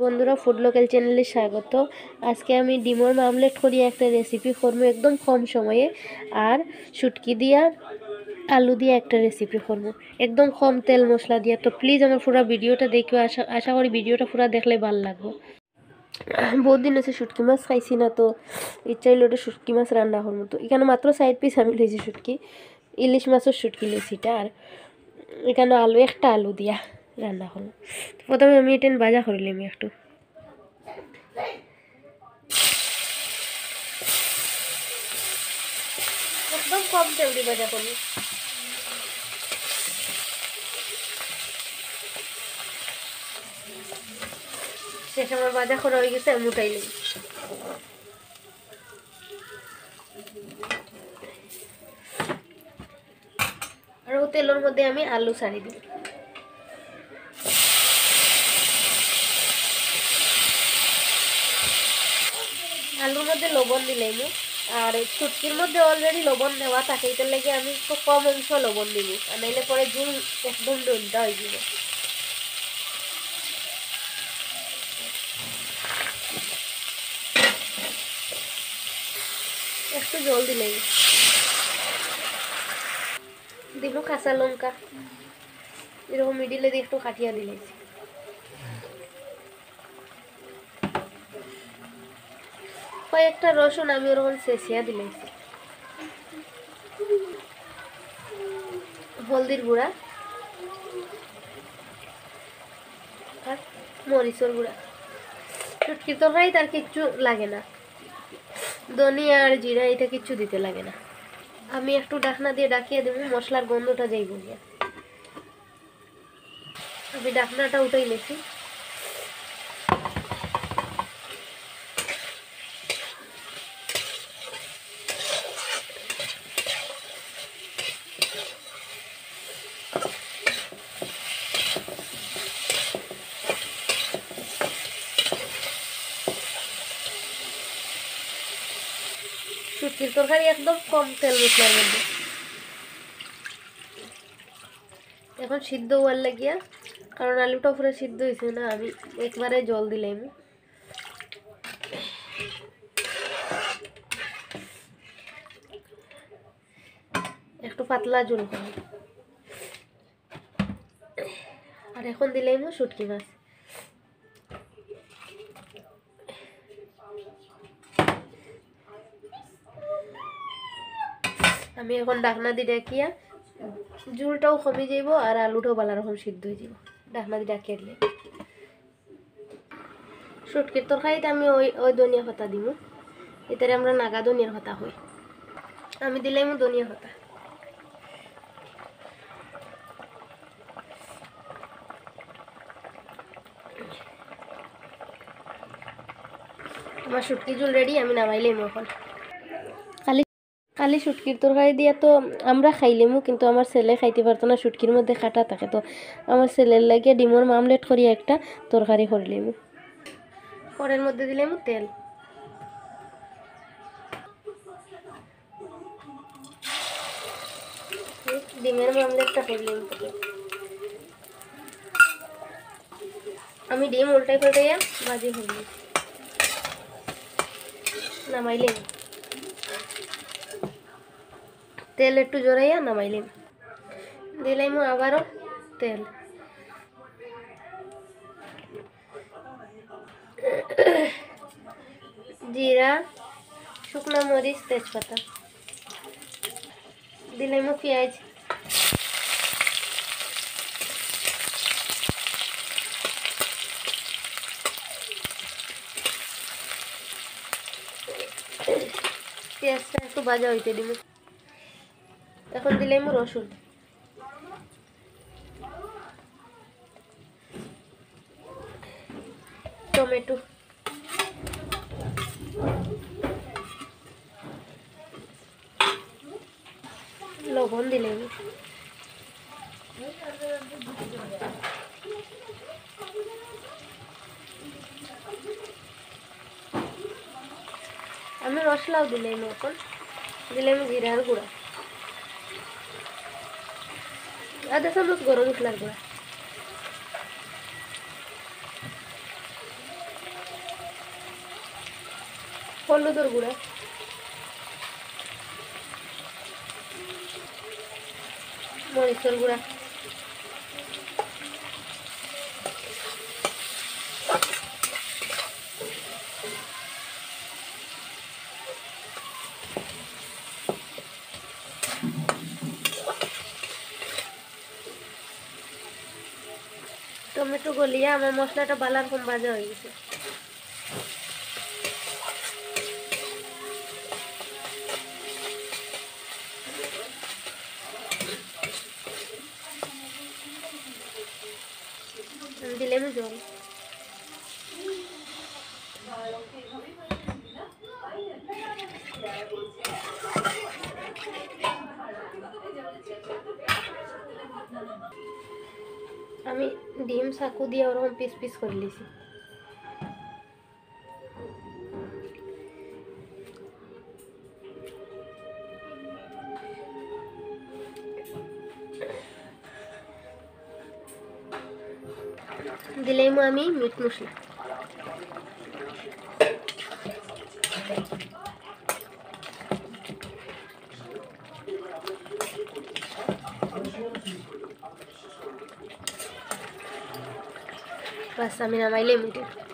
বন্ধুরা, food local চ্যানেলে স্বাগত। আজকে আমি ডিমর মামলেট করি একটা রেসিপি করবো একদম কম সময়ে, আর শুটকি দিয়া আলু দিয়ে একটা রেসিপি করবো একদম কম তেল মশলা দিয়া। তো প্লিজ আমার পুরো ভিডিওটা দেখো, আশা করি ভিডিওটা পুরো দেখলে ভালো লাগবে। বহুত দিন হচ্ছে শুটকি মাছ খাইছি না, তো ইচ্ছা হইল ওটা শুটকি মাছ রান্না করবো। তো এখানে মাত্র 4 পিস আমি লইছি শুটকি, ইলিশ মাছের শুটকি লইছি এটা। আর এখানে একটা আলু দিয়া রান্না করবো। প্রথমে আমি এটা ভাজা করিলাম একটু। একদম কম তেল দিয়ে ভাজা করবো। শেষ আমার ভাজা করা হয়ে গেছে, আমি উঠাইলাম। আর ও তেলের মধ্যে আমি আলু ছাড়ি দিই। আলুর মধ্যে লবণ দিলাম, আর শুটকির মধ্যে অলরেডি লবণ দেওয়া থাকে, এটার লেগে আমি একটু কম অংশ লবণ দিব, আর নাইলে পরে ঝুল একদম ডলটা হয়ে যাব। একটু জল দিলাম, দিব কাঁচা লঙ্কা এরকম মিডিলে দিয়ে একটু কাটিয়া দিলাম। কয়েকটা রসুন আমি ওরকম চেঁচিয়া দিলাম। হলদির গুঁড়া আর মরিচের গুঁড়া। শুটকির তরকারি তার কিচ্ছু লাগে না, ধনিয়া আর জিরা এটা কিচ্ছু দিতে লাগে না। আমি একটু ঢাকনা দিয়ে ডাকিয়ে দেবো, মশলার গন্ধটা যাইব গিয়া। আমি ঢাকনাটা উঠাই লেছি। শুটকির তরকারি একদম কম তেল মশলার মধ্যে। এখন সিদ্ধ হওয়ার লাগিয়া, কারণ আলুটা পুরো সিদ্ধ হয়েছে না, আমি একবারে জল দিলাম। একটু পাতলা ঝোল করব। আর এখন দিলাম শুটকি মাছ। আমি এখন ঢাকনা দিয়ে ডাকিয়া, ঝুলটাও কমে যাইব আর আলুটাও ভালো রকম সিদ্ধ হয়ে যাব। ঢাকনা দিয়ে ডাকিয়ে দিলে শুটকির তরকারিতে আমি ওই ধনিয়া পাতা দিব, এটারে আমরা নাগা ধনিয়ার পাতা হই। আমি দিলাম ধনিয়া পাতা। আমার শুটকি ঝুল রেডি, আমি নামাইলাম এখন। খালি শুটকির তরকারি দিয়া তো আমরা খাইলেমু, কিন্তু আমার ছেলে খাইতে পারতো না, শুটকির মধ্যে কাটা থাকে। তো আমার ছেলের লাগে ডিমর মামলেট করিয়া একটা তরকারি করিলাম। কড়ের মধ্যে দিলাম তেল, ডিমের মামলেটটা করলাম। আমি ডিম উল্টাই পাল্টাইয়া ভাজি করলাম, নামাইলাম। তেল একটু জড়াইয়া নামাইলাম। দিলাম আবারও তেল, জিরা, শুকনো মরিচ, তেজপাতা, দিলাম পেঁয়াজ, পেঁয়াজটা একটু ভাজা হইতে দিব। এখন দিলাম রসুন, টমেটো, লবণ দিলাম। আমি মশলাও দিলাম। এখন দিলাম জিরার গুঁড়া, আধা চামচ গরম মশলার গুঁড়া, হলুদের গুঁড়া, মরিচের গুঁড়া, টমেটো গলিয়ে আমার মশলাটা বালার কম ভাজা হয়ে গেছে। দিলাম জল। আমি ডিম চাকু দিয়ে ওরকম পিস পিস করে লিছি। দিলাম আমি মিট মশলা, বাস আমি নামাইলে মিটে।